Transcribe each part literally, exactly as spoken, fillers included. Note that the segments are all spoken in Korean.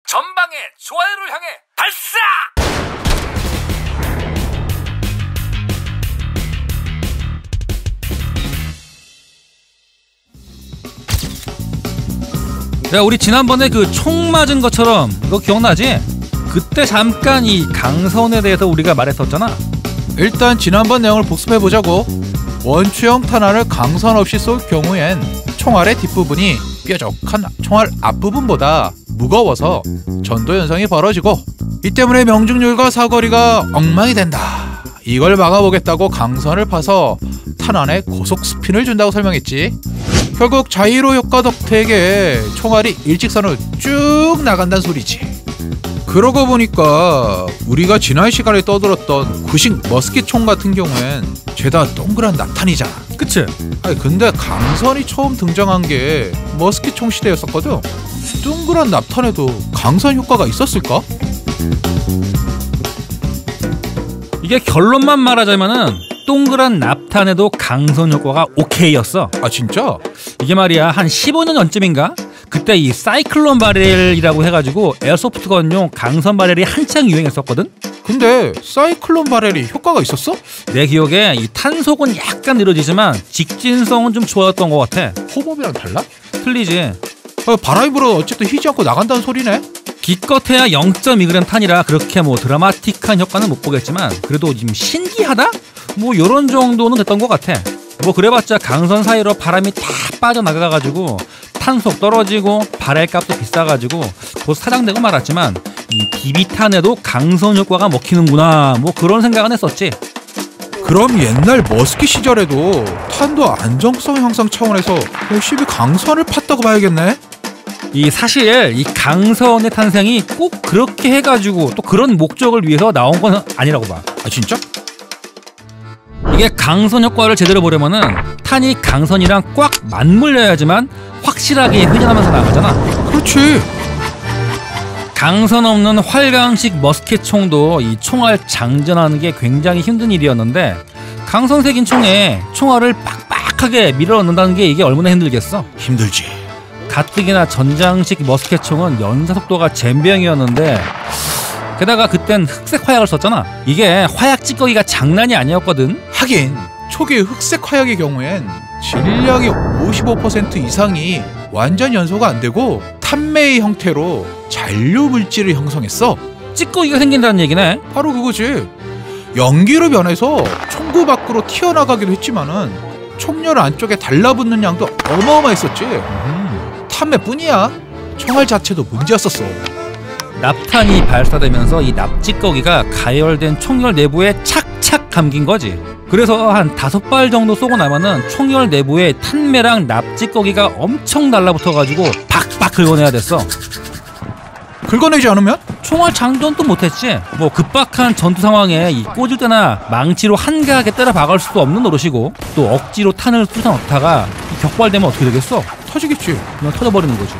전방에 좋아요를 향해 발사! 야, 우리 지난번에 그 총 맞은 것처럼 이거 기억나지? 그때 잠깐 이 강선에 대해서 우리가 말했었잖아. 일단 지난번 내용을 복습해보자고. 원추형 탄환을 강선 없이 쏠 경우엔 총알의 뒷부분이 뾰족한 총알 앞부분보다 무거워서 전도 현상이 벌어지고, 이 때문에 명중률과 사거리가 엉망이 된다. 이걸 막아보겠다고 강선을 파서 탄환에 고속 스핀을 준다고 설명했지. 결국 자이로 효과 덕택에 총알이 일직선으로 쭉 나간다는 소리지. 그러고 보니까 우리가 지난 시간에 떠들었던 구식 머스킷 총 같은 경우엔 죄다 동그란 납탄이잖아. 그치? 아니 근데 강선이 처음 등장한 게 머스킷 총 시대였었거든. 동그란 납탄에도 강선 효과가 있었을까? 이게 결론만 말하자면은 동그란 납탄에도 강선 효과가 오케이였어. 아 진짜? 이게 말이야 한 십오 년 전쯤인가? 그때 이 사이클론 바렐이라고 해가지고 에어소프트건용 강선 바렐이 한창 유행했었거든? 근데 사이클론 바렐이 효과가 있었어? 내 기억에 이 탄속은 약간 느려지지만 직진성은 좀 좋았던 것 같아. 호법이랑 달라? 틀리지. 아, 바람이 불어도 어쨌든 휘지 않고 나간다는 소리네? 기껏해야 영 점 이 그램 탄이라 그렇게 뭐 드라마틱한 효과는 못 보겠지만 그래도 좀 신기하다? 뭐 요런 정도는 됐던 것 같아. 뭐 그래봤자 강선 사이로 바람이 다 빠져나가가지고 탄속 떨어지고 바렐 값도 비싸가지고 곧 사장되고 말았지만 이 비비탄에도 강선 효과가 먹히는구나 뭐 그런 생각은 했었지. 그럼 옛날 머스킷 시절에도 탄도 안정성 향상 차원에서 열심히 강선을 팠다고 봐야겠네? 이 사실 이 강선의 탄생이 꼭 그렇게 해가지고 또 그런 목적을 위해서 나온 건 아니라고 봐. 아 진짜? 이게 강선 효과를 제대로 보려면은 탄이 강선이랑 꽉 맞물려야지만 확실하게 회전하면서 나가잖아. 그렇지. 강선 없는 활강식 머스켓 총도 이 총알 장전하는 게 굉장히 힘든 일이었는데 강선 새긴 총에 총알을 빡빡하게 밀어 넣는다는 게 이게 얼마나 힘들겠어. 힘들지. 가뜩이나 전장식 머스켓 총은 연사 속도가 젬병이었는데 게다가 그땐 흑색 화약을 썼잖아. 이게 화약 찌꺼기가 장난이 아니었거든. 하긴 초기 흑색 화약의 경우엔 질량의 오십오 퍼센트 이상이 완전 연소가 안 되고 탄매의 형태로 잔류 물질을 형성했어. 찌꺼기가 생긴다는 얘기네. 바로 그거지. 연기로 변해서 총구 밖으로 튀어나가기도 했지만은 총열 안쪽에 달라붙는 양도 어마어마했었지. 음, 탄매뿐이야. 총알 자체도 문제였었어. 납탄이 발사되면서 이 납찌꺼기가 가열된 총열 내부에 착착 감긴 거지. 그래서 한 다섯 발 정도 쏘고 나면은 총열 내부에 탄매랑 납찌꺼기가 엄청 달라붙어가지고 박박 긁어내야 됐어. 긁어내지 않으면? 총알 장전도 못했지. 뭐 급박한 전투 상황에 이 꽂을 때나 망치로 한가하게 때려 박을 수도 없는 노릇이고 또 억지로 탄을 쏟아넣다가 격발되면 어떻게 되겠어? 터지겠지. 그냥 터져버리는 거지.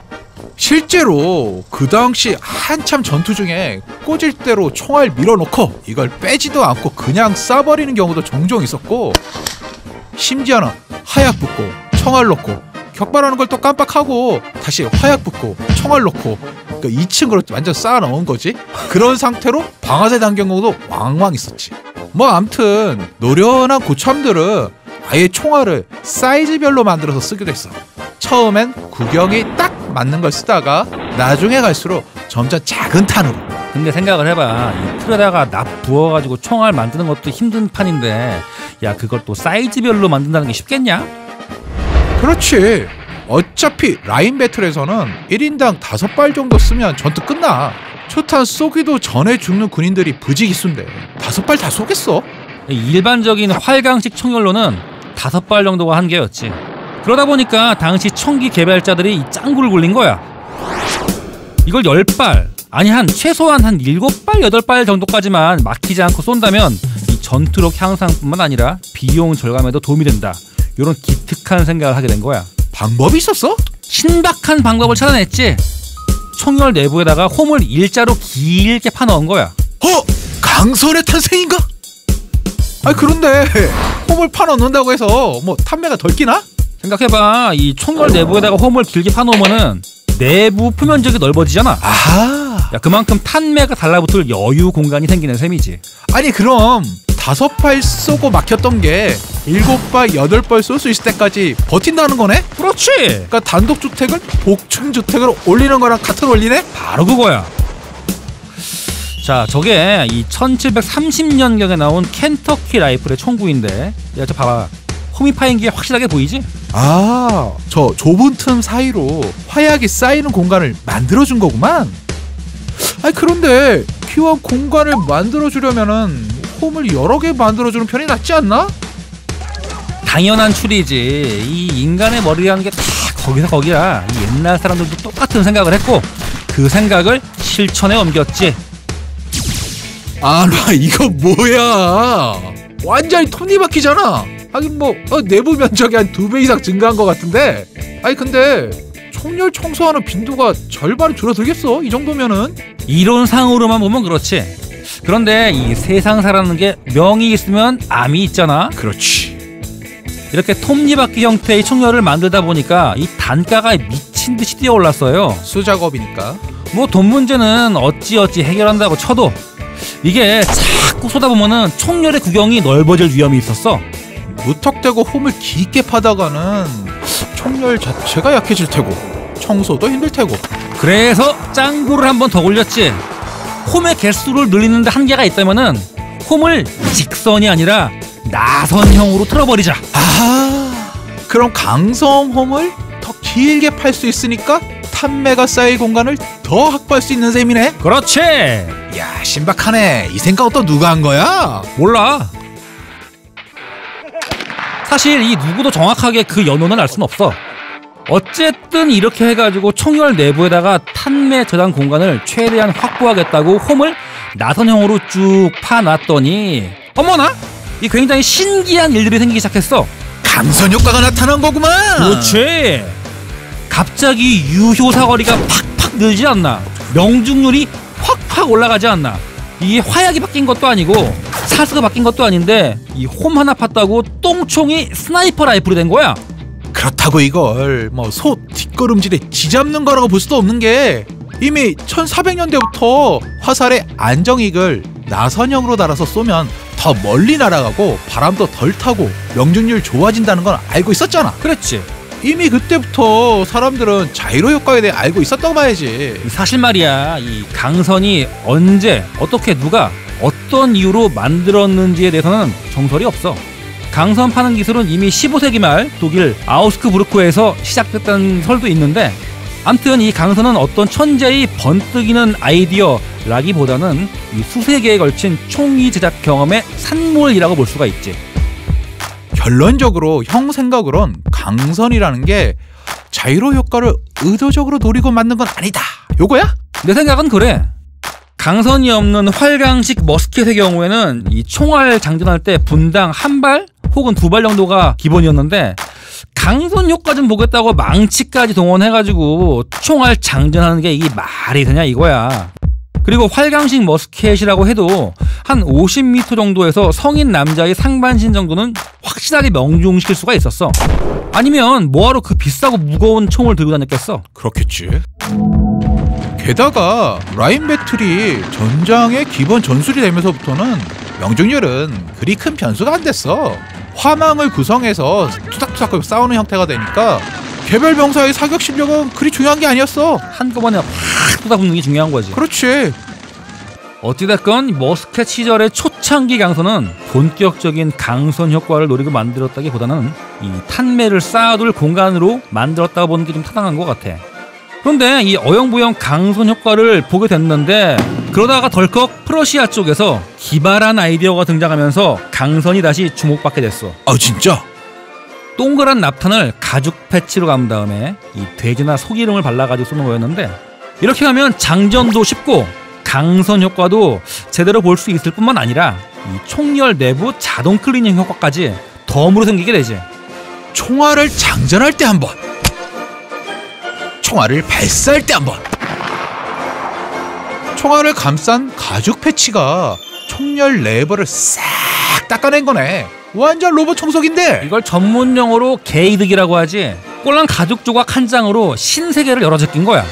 실제로 그 당시 한참 전투 중에 꽂을 대로 총알 밀어놓고 이걸 빼지도 않고 그냥 쏴버리는 경우도 종종 있었고, 심지어는 화약 붓고 총알 놓고 격발하는 걸 또 깜빡하고 다시 화약 붓고 총알 놓고 그러니까 이 층으로 완전 쌓아놓은 거지. 그런 상태로 방아쇠 당긴 경우도 왕왕 있었지. 뭐 암튼 노련한 고참들은 아예 총알을 사이즈별로 만들어서 쓰기도 했어. 처음엔 구경이 딱 맞는 걸 쓰다가 나중에 갈수록 점점 작은 탄으로. 근데 생각을 해봐. 이 틀에다가 납 부어가지고 총알 만드는 것도 힘든 판인데 야 그걸 또 사이즈별로 만든다는 게 쉽겠냐? 그렇지. 어차피 라인 배틀에서는 일 인당 다섯 발 정도 쓰면 전투 끝나. 초탄 쏘기도 전에 죽는 군인들이 부지기수인데 다섯 발 다 쏘겠어? 일반적인 활강식 총열로는 다섯 발 정도가 한계였지. 그러다 보니까 당시 총기 개발자들이 이 짱구를 굴린 거야. 이걸 열 발, 아니 한 최소한 한 일곱 발, 여덟 발 정도까지만 막히지 않고 쏜다면 이 전투력 향상뿐만 아니라 비용 절감에도 도움이 된다. 이런 기특한 생각을 하게 된 거야. 방법이 있었어? 신박한 방법을 찾아냈지. 총열 내부에다가 홈을 일자로 길게 파넣은 거야. 어? 강선의 탄생인가? 아니 그런데 홈을 파넣는다고 해서 뭐 탄매가 덜 끼나? 생각해봐. 이 총열 내부에다가 홈을 길게 파놓으면은 내부 표면적이 넓어지잖아. 아하. 야, 그만큼 탄매가 달라붙을 여유 공간이 생기는 셈이지. 아니 그럼 다섯 발 쏘고 막혔던 게 일곱 발, 여덟 발 쏠 수 있을 때까지 버틴다는 거네? 그렇지. 그러니까 단독주택을 복층주택으로 올리는 거랑 같은 원리네? 바로 그거야. 자, 저게 이 천칠백삼십 년경에 나온 켄터키 라이플의 총구인데, 야, 저 봐봐. 홈이 파인 게 확실하게 보이지? 아, 저 좁은 틈 사이로 화약이 쌓이는 공간을 만들어준 거구만. 아니 그런데 기왕 공간을 만들어주려면은 홈을 여러 개 만들어주는 편이 낫지 않나? 당연한 추리지. 이 인간의 머리라는 게 다 거기서 거기야. 이 옛날 사람들도 똑같은 생각을 했고 그 생각을 실천에 옮겼지. 아, 나 이거 뭐야? 완전히 톱니바퀴잖아. 하긴 뭐 어, 내부 면적이 한 두 배 이상 증가한 것 같은데. 아니 근데 총열 청소하는 빈도가 절반이 줄어들겠어? 이 정도면은? 이론상으로만 보면 그렇지. 그런데 이 세상 사라는 게 명이 있으면 암이 있잖아. 그렇지. 이렇게 톱니바퀴 형태의 총열을 만들다 보니까 이 단가가 미친 듯이 뛰어올랐어요. 수작업이니까. 뭐 돈 문제는 어찌어찌 해결한다고 쳐도 이게 자꾸 쏟아보면은 총열의 구경이 넓어질 위험이 있었어. 무턱대고 홈을 깊게 파다가는 총열 자체가 약해질 테고 청소도 힘들 테고. 그래서 짱구를 한 번 더 굴렸지. 홈의 개수를 늘리는데 한계가 있다면은 홈을 직선이 아니라 나선형으로 틀어버리자. 아, 그럼 강성 홈을 더 길게 팔 수 있으니까 탄매가 쌓일 공간을 더 확보할 수 있는 셈이네. 그렇지. 야, 신박하네. 이 생각은 또 누가 한 거야? 몰라. 사실 이 누구도 정확하게 그 연원을 알 수는 없어. 어쨌든 이렇게 해가지고 총열 내부에다가 탄매 저장 공간을 최대한 확보하겠다고 홈을 나선형으로 쭉 파놨더니 어머나! 이 굉장히 신기한 일들이 생기기 시작했어. 강선 효과가 나타난 거구만. 그렇지. 갑자기 유효 사거리가 팍팍 늘지 않나. 명중률이 확팍 올라가지 않나. 이게 화약이 바뀐 것도 아니고 사스가 바뀐 것도 아닌데 이 홈 하나 팠다고 똥총이 스나이퍼 라이플이 된 거야. 그렇다고 이걸 뭐 소 뒷걸음질에 쥐잡는 거라고 볼 수도 없는 게 이미 천사백 년대부터 화살의 안정익을 나선형으로 달아서 쏘면 더 멀리 날아가고 바람도 덜 타고 명중률 좋아진다는 건 알고 있었잖아. 그랬지. 이미 그때부터 사람들은 자이로 효과에 대해 알고 있었다고 봐야지. 사실 말이야, 이 강선이 언제 어떻게 누가 어떤 이유로 만들었는지에 대해서는 정설이 없어. 강선 파는 기술은 이미 십오 세기 말 독일 아우스크부르크에서 시작됐다는 설도 있는데, 암튼 이 강선은 어떤 천재의 번뜩이는 아이디어라기보다는 이 수세기에 걸친 총기 제작 경험의 산물이라고 볼 수가 있지. 결론적으로 형 생각으론 강선이라는 게 자이로 효과를 의도적으로 노리고 만든 건 아니다, 요거야? 내 생각은 그래. 강선이 없는 활강식 머스켓의 경우에는 이 총알 장전할 때 분당 한 발 혹은 두 발 정도가 기본이었는데, 강선 효과 좀 보겠다고 망치까지 동원해가지고 총알 장전하는 게 이게 말이 되냐 이거야. 그리고 활강식 머스켓이라고 해도 한 오십 미터 정도에서 성인 남자의 상반신 정도는 확실하게 명중시킬 수가 있었어. 아니면 뭐하러 그 비싸고 무거운 총을 들고 다녔겠어? 그렇겠지. 게다가 라인 배틀이 전장의 기본 전술이 되면서부터는 명중률은 그리 큰 변수가 안 됐어. 화망을 구성해서 투닥투닥 싸우는 형태가 되니까 개별 병사의 사격 실력은 그리 중요한 게 아니었어. 한꺼번에 확 쏟아붓는 게 중요한 거지. 그렇지. 어찌됐건 머스켓 시절의 초창기 강선은 본격적인 강선 효과를 노리고 만들었다기보다는 이 탄매를 쌓아둘 공간으로 만들었다고 보는 게 좀 타당한 것 같아. 그런데 이 어영부영 강선 효과를 보게 됐는데, 그러다가 덜컥 프러시아 쪽에서 기발한 아이디어가 등장하면서 강선이 다시 주목받게 됐어. 아, 진짜? 동그란 납탄을 가죽 패치로 감은 다음에 이 돼지나 소기름을 발라가지고 쏘는 거였는데, 이렇게 하면 장전도 쉽고 강선 효과도 제대로 볼 수 있을 뿐만 아니라 이 총열 내부 자동 클리닝 효과까지 덤으로 생기게 되지. 총알을 장전할 때 한 번, 총알을 발사할 때 한 번. 총알을 감싼 가죽 패치가 총열 레버를 싹 닦아낸 거네. 완전 로봇 청소기인데. 이걸 전문 용어로 개이득이라고 하지. 꼴랑 가죽 조각 한 장으로 신세계를 열어제낀 거야.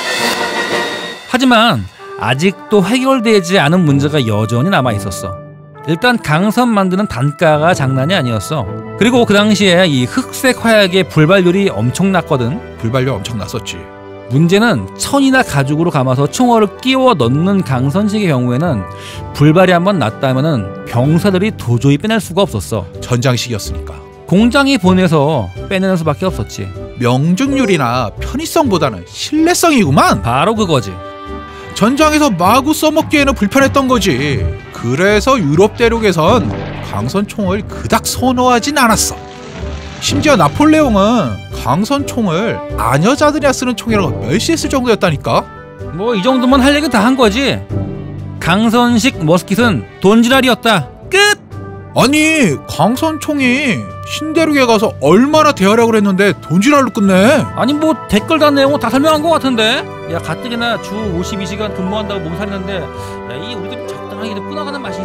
하지만 아직도 해결되지 않은 문제가 여전히 남아있었어. 일단 강선 만드는 단가가 장난이 아니었어. 그리고 그 당시에 이 흑색 화약의 불발률이 엄청났거든. 불발료 엄청 났었지. 문제는 천이나 가죽으로 감아서 총알을 끼워 넣는 강선식의 경우에는 불발이 한번 났다면은 병사들이 도저히 빼낼 수가 없었어. 전장식이었으니까. 공장에 보내서 빼내는 수밖에 없었지. 명중률이나 편의성보다는 신뢰성이구만. 바로 그거지. 전장에서 마구 써먹기에는 불편했던 거지. 그래서 유럽 대륙에선 강선총을 그닥 선호하진 않았어. 심지어 나폴레옹은 강선총을 아녀자들이나 쓰는 총이라고 멸시했을 정도였다니까. 뭐 이 정도면 할 얘기 다 한 거지. 강선식 머스킷은 돈지랄이었다. 끝! 아니 강선총이 신대륙에 가서 얼마나 대활약을 했는데 돈지랄로 끝내. 아니 뭐 댓글 단 내용은 다 설명한 것 같은데. 야 가뜩이나 주 오십이 시간 근무한다고 몸살이는데 야, 이 우리도 적당하게 끊어가는 맛이